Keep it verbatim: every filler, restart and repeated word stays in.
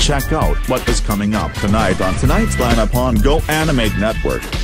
check out what is coming up tonight on tonight's lineup on Go Animate Network.